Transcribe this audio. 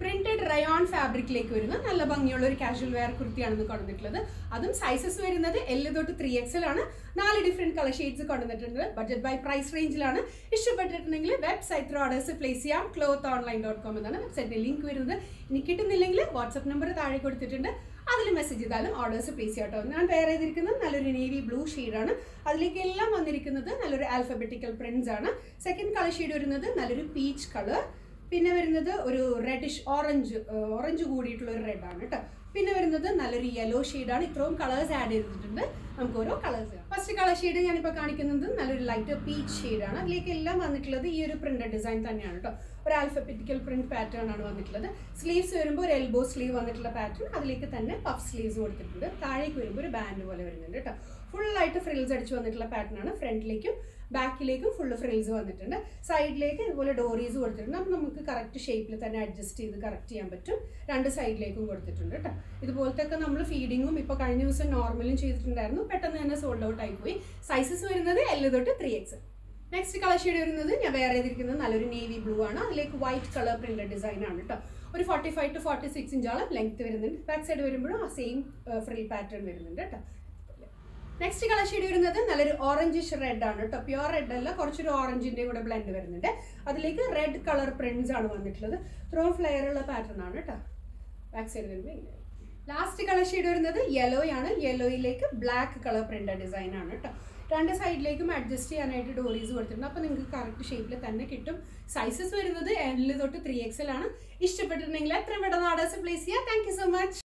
Printed rayon ഫാബ്രിക്കിലേക്ക് വരുന്ന നല്ല ഭംഗിയുള്ള ഒരു കാഷ്വൽ വെയർ കുർത്തിയാണ് കൊണ്ടുവന്നിട്ടുള്ളത്. അതും സൈസസ് വരുന്നത് L തൊട്ട് 3XL ആണ്. 4 ഡിഫറെന്റ് കളർ ഷെയ്ഡ്സ് കൊണ്ടുവന്നിട്ടുണ്ട്. ബഡ്ജറ്റ് ബൈ പ്രൈസ് റേഞ്ചിലാണ്. ഇഷ്ടപ്പെട്ടിട്ടുണ്ടെങ്കിൽ വെബ്സൈറ്റിൽ ഓർഡേഴ്സ് പ്ലേസ് ചെയ്യാം. clothonline.com എന്നാണ് വെബ്സൈറ്റിന്റെ ലിങ്ക് വരുന്നത്. ഇനി കിട്ടുന്നില്ലെങ്കിൽ വാട്സ്ആപ്പ് നമ്പർ താഴെ കൊടുത്തിട്ടുണ്ട്, അതിൽ മെസ്സേജ് ചെയ്താലും ഓർഡേഴ്സ് പ്ലേസ് ചെയ്യാം കേട്ടോ. ഞാൻ വെയർ ചെയ്തിരിക്കുന്നത് നല്ലൊരു നേവി ബ്ലൂ ഷെയ്ഡാണ്. അതിലേക്ക് എല്ലാം വന്നിരിക്കുന്നത് നല്ലൊരു ആൽഫബറ്റിക്കൽ പ്രിന്റ്സ് ആണ്. സെക്കൻഡ് കളർ ഷെയ്ഡ് വരുന്നത് നല്ലൊരു പീച്ച് കളർ. പിന്നെ വരുന്നത് ഒരു റെഡിഷ് ഓറഞ്ച് കൂടിയിട്ടുള്ള ഒരു റെഡ് ആണ് കേട്ടോ. പിന്നെ വരുന്നത് നല്ലൊരു യെല്ലോ ഷെയ്ഡാണ്. ഇത്രയും കളേഴ്സ് ആഡ് ചെയ്തിട്ടുണ്ട്. നമുക്ക് ഓരോ കളേഴ്സ്. ഫസ്റ്റ് കളർ ഷെയ്ഡ് ഞാനിപ്പോൾ കാണിക്കുന്നത് നല്ലൊരു ലൈറ്റ് പീച്ച് ഷെയ്ഡാണ്. അതിലേക്ക് എല്ലാം വന്നിട്ടുള്ളത് ഈ ഒരു പ്രിന്റഡ് ഡിസൈൻ തന്നെയാണ് കേട്ടോ. ഒരു ആൽഫബറ്റിക്കൽ പ്രിന്റ് പാറ്റേൺ ആണ് വന്നിട്ടുള്ളത്. സ്ലീവ്സ് വരുമ്പോൾ ഒരു എൽബോ സ്ലീവ് വന്നിട്ടുള്ള പാറ്റേൺ, അതിലേക്ക് തന്നെ പഫ് സ്ലീവ്സ് കൊടുത്തിട്ടുണ്ട്. താഴേക്ക് വരുമ്പോൾ ഒരു ബാൻഡ് പോലെ വരുന്നുണ്ട് കേട്ടോ. ഫുള്ളായിട്ട് ഫ്രിൽസ് അടിച്ച് വന്നിട്ടുള്ള പാറ്റേൺ ആണ്. ഫ്രണ്ടിലേക്കും ബാക്കിലേക്കും ഫുള്ള് ഫ്രിൽസ് വന്നിട്ടുണ്ട്. സൈഡിലേക്ക് ഇതുപോലെ ഡോറീസ് കൊടുത്തിട്ടുണ്ട്. അപ്പം നമുക്ക് കറക്റ്റ് ഷേപ്പിൽ തന്നെ അഡ്ജസ്റ്റ് ചെയ്ത് കറക്റ്റ് ചെയ്യാൻ പറ്റും. രണ്ട് സൈഡിലേക്കും കൊടുത്തിട്ടുണ്ട് കേട്ടോ. ഇതുപോലത്തെ ഒക്കെ നമ്മൾ ഫീഡിങ്ങും ഇപ്പോൾ കഴിഞ്ഞ ദിവസം നോർമലും ചെയ്തിട്ടുണ്ടായിരുന്നു. പെട്ടെന്ന് തന്നെ സോൾഡ് ഔട്ട് ആയി പോയി. സൈസസ് വരുന്നത് L തൊട്ട് 3XL. നെക്സ്റ്റ് കളർ ഷെയ്ഡ് വരുന്നത് ഞാൻ വേറെ ചെയ്തിരിക്കുന്നത് നല്ലൊരു നേവി ബ്ലൂ ആണ്. അതിലേക്ക് വൈറ്റ് കളർ പ്രിന്റഡ് ഡിസൈൻ ആണ് കേട്ടോ. ഒരു 45 to 46 ഇഞ്ചോളം ലെങ്ത് വരുന്നുണ്ട്. ബാക്ക് സൈഡ് വരുമ്പോഴും ആ സെയിം ഫ്രിൽ പാറ്റേൺ വരുന്നുണ്ട് കേട്ടോ. നെക്സ്റ്റ് കളർ ഷെയ്ഡ് വരുന്നത് നല്ലൊരു ഓറഞ്ചിഷ് റെഡ് ആണ് കേട്ടോ. പ്യുവർ റെഡ് അല്ല, കുറച്ചൊരു ഓറഞ്ചിന്റെ കൂടെ ബ്ലെൻഡ് വരുന്നുണ്ട്. അതിലേക്ക് റെഡ് കളർ പ്രിന്റ്സ് ആണ് വന്നിട്ടുള്ളത്. ത്രോ ഫ്ലെയർ ഉള്ള പാറ്റേൺ ആണ് കേട്ടോ. ബാക്ക് സൈഡ് വരുമ്പോൾ ഇങ്ങനെ. ലാസ്റ്റ് കളർ ഷെയ്ഡ് വരുന്നത് യെല്ലോ ആണ്. യെല്ലോയിലേക്ക് ബ്ലാക്ക് കളർ പ്രിന്റഡ് ഡിസൈൻ ആണ് കേട്ടോ. രണ്ട് സൈഡിലേക്കും അഡ്ജസ്റ്റ് ചെയ്യാനായിട്ട് ഡോറീസ് കൊടുത്തിട്ടുണ്ട്. അപ്പോൾ നിങ്ങൾക്ക് കറക്റ്റ് ഷേപ്പിൽ തന്നെ കിട്ടും. സൈസസ് വരുന്നത് L തൊട്ട് 3XL ആണ്. ഇഷ്ടപ്പെട്ടിട്ടുണ്ടെങ്കിൽ എത്രയും പെട്ടെന്ന് ഓർഡേഴ്സ് പ്ലേസ് ചെയ്യുക. Thank you so much.